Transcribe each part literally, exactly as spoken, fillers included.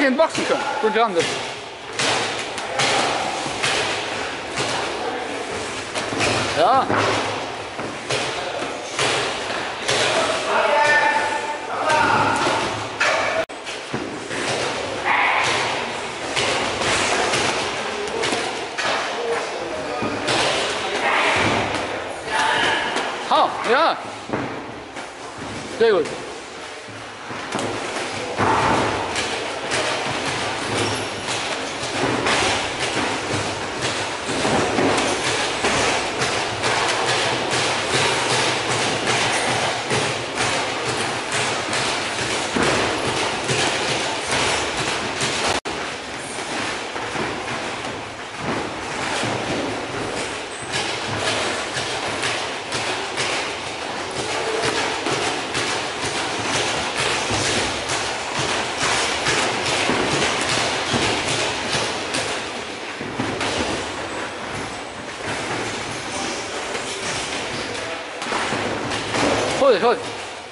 ihn boxen können. Gut dran bist. Ja. Hau, ja. Sehr gut. Hol dich, hol dich.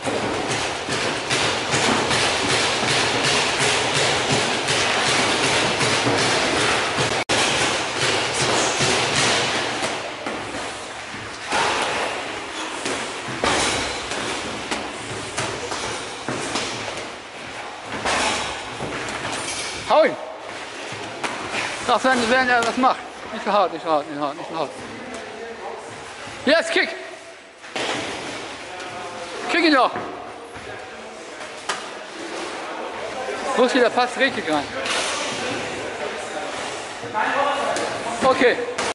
Hau ihn! Ach, wenn, wenn er das macht. Nicht so hart, nicht so hart, nicht so hart, nicht so hart. Jetzt, kick! Kick ihn doch! Wusste, der passt richtig rein. Okay.